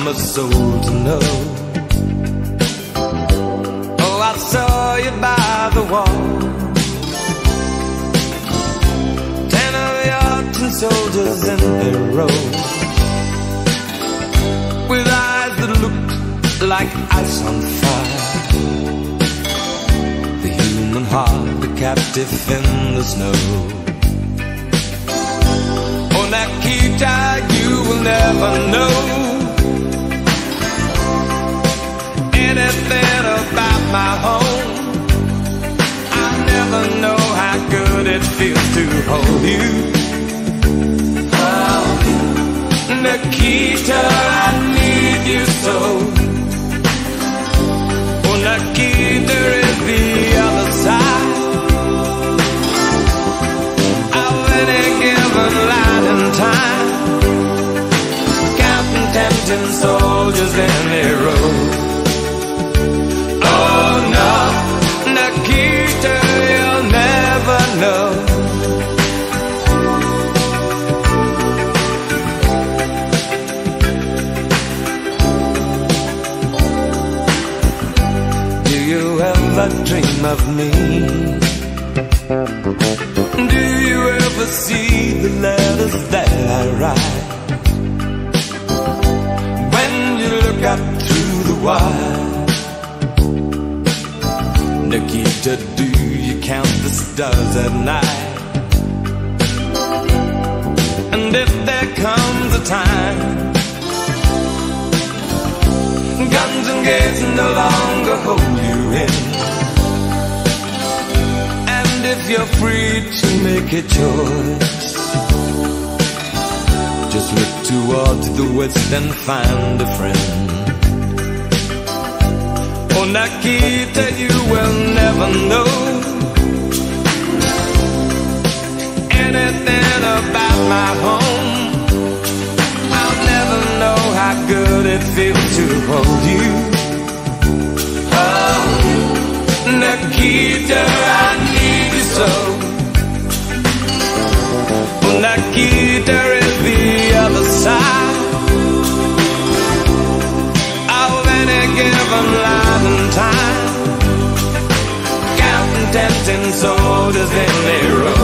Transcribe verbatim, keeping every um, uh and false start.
I'm a soul to know. Oh, I saw you by the wall, ten of your tin soldiers in a row, with eyes that looked like ice on fire. The human heart, a captive in the snow. Oh, Nikita, you will never know anything about my home. I'll never know how good it feels to hold you. Oh, Nikita, I need you so. Oh, Nikita is the other side of any given light and time, counting tempting soldiers in a row. Oh no, Nikita, you'll never know. Do you ever dream of me? Do you ever see the letters that I write? When you look up through the wire, Nikita, do you count the stars at night? And if there comes a time guns and gates no longer hold you in, and if you're free to make a choice, just look towards the west and find a friend. Oh, Nikita, you will never know anything about my home. I'll never know how good it feels to hold you. Oh, Nikita, I need you so. Oh, Nikita is the other side of any given life and time, counting tempting soldiers in a row.